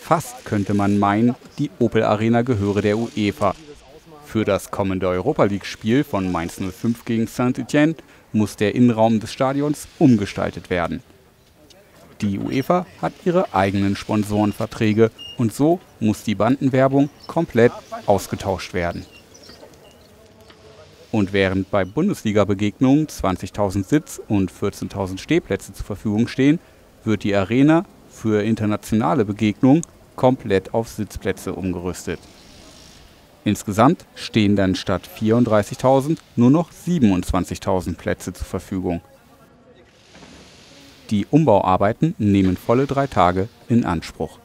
Fast könnte man meinen, die Opel Arena gehöre der UEFA. Für das kommende Europa-League-Spiel von Mainz 05 gegen Saint-Étienne muss der Innenraum des Stadions umgestaltet werden. Die UEFA hat ihre eigenen Sponsorenverträge und so muss die Bandenwerbung komplett ausgetauscht werden. Und während bei Bundesliga-Begegnungen 20.000 Sitz- und 14.000 Stehplätze zur Verfügung stehen, wird die Arena für internationale Begegnungen komplett auf Sitzplätze umgerüstet. Insgesamt stehen dann statt 34.000 nur noch 27.000 Plätze zur Verfügung. Die Umbauarbeiten nehmen volle 3 Tage in Anspruch.